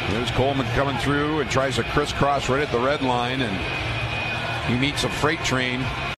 Here's Coleman coming through and tries a crisscross right at the red line, and he meets a freight train.